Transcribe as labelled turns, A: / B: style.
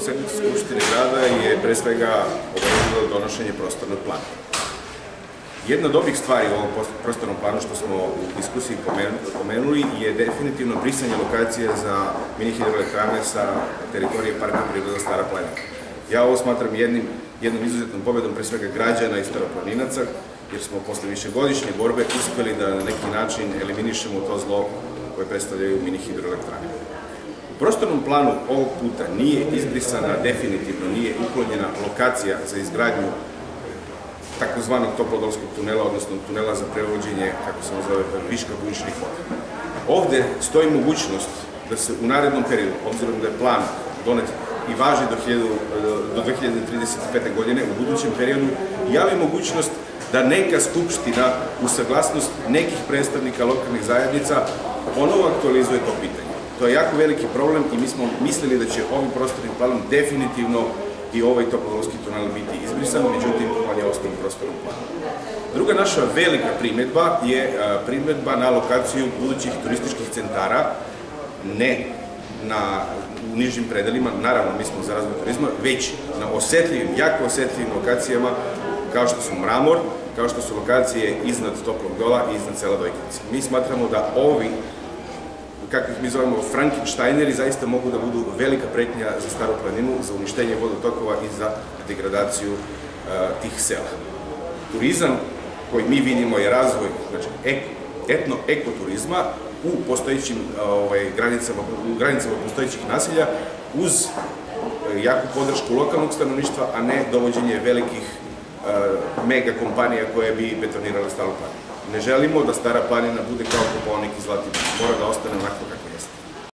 A: sednicu Skupštine grada je pre svega obavljeno donošenje prostornog plana. Jedna od ovih stvari u ovom prostornom planu što smo u diskusiji pomenuli je definitivno brisanje lokacije za mini hidroelektrane sa teritorije Parka prirode Stara planina. Ja ovo smatram jednom izuzetnom pobedom pre svega građana i staroplaninaca, jer smo posle višegodišnje borbe uspeli da na neki način eliminišemo to zlo koje predstavljaju mini hidroelektrane. U prostornom planu ovog puta nije izbrisana, definitivno nije uklonjena lokacija za izgradnju takozvanog toplodolskog tunela, odnosno tunela za prevođenje, kako se zove, viška bujičnih voda. Ovde stoji mogućnost da se u narednom periodu, obzirom da je plan donet i važi do 2035. godine, u budućem periodu, javi mogućnost da neka skupština u saglasnost nekih predstavnika lokalnih zajednica ponovo aktualizuje to pitanje. To je jako veliki problem i mi smo mislili da će ovim prostornim planom definitivno i ovaj toplodolski tunel biti izbrisan, međutim, on je ostao u prostornom planu. Druga naša velika primedba je primedba na lokaciju budućih turističkih centara, ne u nižim predelima, naravno mi smo za razvoj turizma, već na osetljivim, jako osetljivim lokacijama, kao što su Mramor, kao što su lokacije iznad Toplog Dola i iznad sela Dojkovica. Mi smatramo da ovi, kako ih mi zovemo, Frankensteineri, zaista mogu da budu velika pretnja za Staru planinu, za uništenje vodotokova i za degradaciju tih sela. Turizam koji mi vidimo je razvoj, znači etno-ekoturizma u postojećim granicama postojećih naselja uz jaku podršku lokalnog stanovništva, a ne dovođenje velikih mega kompanija koje bi betonirale Staru planinu. Ne želimo da Stara planina bude kao Kopaonik i Zlatibor, mora da ostane onako kako jeste.